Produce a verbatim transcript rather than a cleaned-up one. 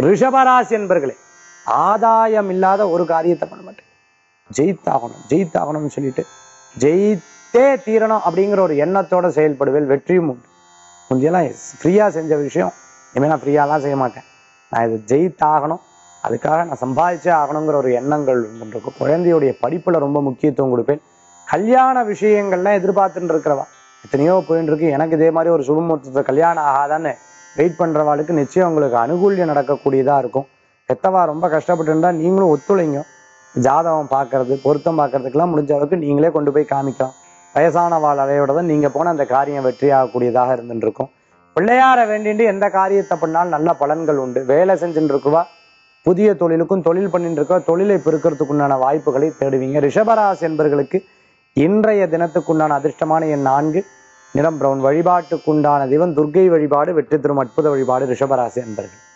ரிஷபராசி என்பர்களே, ஆதாயம் இல்லாத ஒரு காரியத்தை பண்ண மாட்டேன். ஜெயித்தாகணும் ஜெயித்தாகணும்னு சொல்லிட்டு ஜெயித்தே தீரணும் அப்படிங்கிற ஒரு எண்ணத்தோட செயல்படுவேன். வெற்றியும் உண்டு. முந்தியெல்லாம் ஃப்ரீயா செஞ்ச விஷயம் இனிமேல் நான் ஃப்ரீயாலாம் செய்ய மாட்டேன். நான் இதை ஜெயித்தாகணும், அதுக்காக நான் சம்பாதிச்சே ஆகணுங்கிற ஒரு எண்ணங்கள் இருக்கும். குழந்தையுடைய படிப்புல ரொம்ப முக்கியத்துவம் கொடுப்பேன். கல்யாண விஷயங்கள்லாம் எதிர்பார்த்துட்டு இருக்கிறவா எத்தனையோ போயின்னு இருக்கு, எனக்கு இதே மாதிரி ஒரு சுபமுகூர்த்தத்தை கல்யாணம் ஆகாதான்னு வெயிட் பண்றவாளுக்கு நிச்சயம் உங்களுக்கு அனுகூல்யம் நடக்கக்கூடியதா இருக்கும். எத்தவா ரொம்ப கஷ்டப்பட்டு இருந்தா நீங்களும் ஒத்துழைங்க. ஜாதகம் பார்க்கறது, பொருத்தம் பார்க்கறதுக்கெல்லாம் முடிஞ்ச அளவுக்கு நீங்களே கொண்டு போய் காமிக்கலாம். வயசான வாழ் அலையோட தான் நீங்க போன அந்த காரியம் வெற்றி ஆகக்கூடியதாக இருந்துட்டு இருக்கும். பிள்ளையார வேண்டிட்டு எந்த காரியத்தை பண்ணாலும் நல்ல பலன்கள் உண்டு. வேலை செஞ்சுட்டு இருக்குவா புதிய தொழிலுக்கும், தொழில் பண்ணிட்டு இருக்க தொழிலை பெருக்கிறதுக்குண்டான வாய்ப்புகளை தேடுவீங்க. ரிஷபராசி என்பர்களுக்கு இன்றைய தினத்துக்குண்டான அதிர்ஷ்டமான எண் நான்கு, நிறம் பிரவுன். வழிபாட்டுக்குண்டான தெய்வம் துர்க்கை வழிபாடு, வெற்றி தரும் அற்புத வழிபாடு ரிஷபராசி என்பர்கள்.